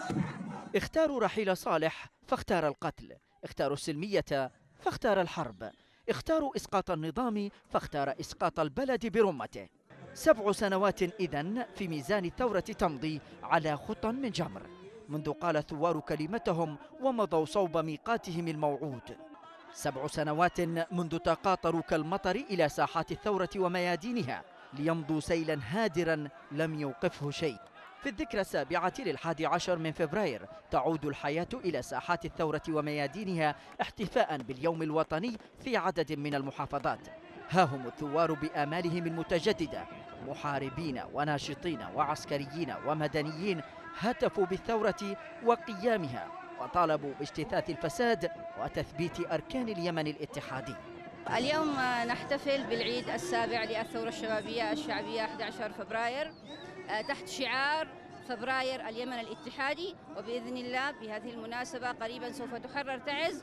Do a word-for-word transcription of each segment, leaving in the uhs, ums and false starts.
اختاروا رحيل صالح فاختار القتل، اختاروا السلمية فاختار الحرب، اختاروا إسقاط النظام فاختار إسقاط البلد برمته. سبع سنوات إذن في ميزان الثورة تمضي على خطى من جمر، منذ قال الثوار كلمتهم ومضوا صوب ميقاتهم الموعود. سبع سنوات منذ تقاطروا كالمطر إلى ساحات الثورة وميادينها ليمضوا سيلا هادرا لم يوقفه شيء. في الذكرى السابعة للحادي عشر من فبراير تعود الحياة إلى ساحات الثورة وميادينها احتفاء باليوم الوطني في عدد من المحافظات. ها هم الثوار بآمالهم المتجددة، محاربين وناشطين وعسكريين ومدنيين، هتفوا بالثورة وقيامها وطالبوا باجتثاث الفساد وتثبيت أركان اليمن الاتحادي. اليوم نحتفل بالعيد السابع للثورة الشبابية الشعبية أحد عشر فبراير تحت شعار فبراير اليمن الاتحادي، وبإذن الله بهذه المناسبة قريبا سوف تحرر تعز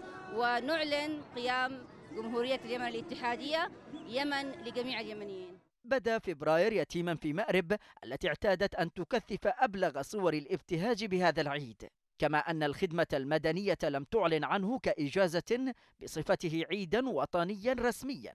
ونعلن قيام جمهورية اليمن الاتحادية، يمن لجميع اليمنيين. بدا فبراير يتيما في مأرب التي اعتادت أن تكثف أبلغ صور الابتهاج بهذا العيد، كما أن الخدمة المدنية لم تعلن عنه كإجازة بصفته عيدا وطنيا رسميا.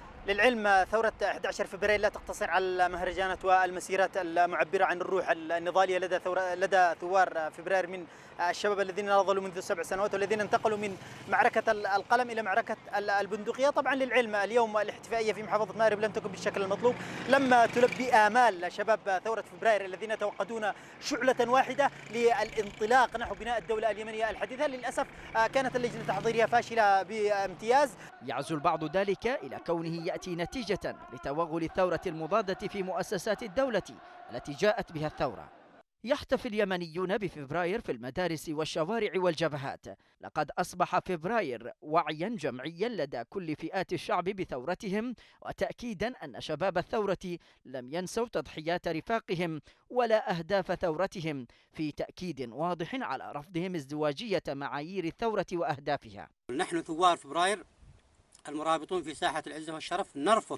للعلم ثورة أحد عشر فبراير لا تقتصر على المهرجانات والمسيرات المعبرة عن الروح النضالية لدى ثورة لدى ثوار فبراير من الشباب الذين ناضلوا منذ سبع سنوات والذين انتقلوا من معركة القلم إلى معركة البندقية. طبعا للعلم اليوم الاحتفائية في محافظة مأرب لم تكن بالشكل المطلوب، لم تلبي آمال شباب ثورة فبراير الذين يتوقدون شعلة واحدة للانطلاق نحو بناء الدولة اليمنية الحديثة. للأسف كانت اللجنة التحضيرية فاشلة بامتياز. يعزو البعض ذلك إلى كونه يأتي نتيجة لتوغل الثورة المضادة في مؤسسات الدولة التي جاءت بها الثورة. يحتفل اليمنيون بفبراير في المدارس والشوارع والجبهات. لقد أصبح فبراير وعيا جمعيا لدى كل فئات الشعب بثورتهم، وتأكيدا أن شباب الثورة لم ينسوا تضحيات رفاقهم ولا أهداف ثورتهم، في تأكيد واضح على رفضهم ازدواجية معايير الثورة وأهدافها. نحن ثوار فبراير المرابطون في ساحة العزة والشرف نرفض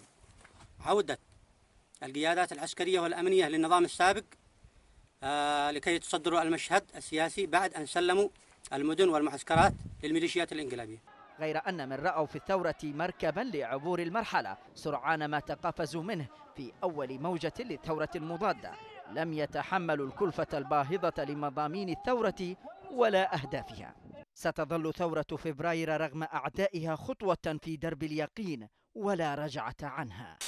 عودة القيادات العسكرية والأمنية للنظام السابق آه لكي يتصدروا المشهد السياسي بعد أن سلموا المدن والمعسكرات للميليشيات الإنقلابية. غير أن من رأوا في الثورة مركبا لعبور المرحلة سرعان ما تقافزوا منه في أول موجة للثورة المضادة لم يتحملوا الكلفة الباهظة لمضامين الثورة ولا أهدافها. ستظل ثورة فبراير رغم أعدائها خطوة في درب اليقين ولا رجعة عنها.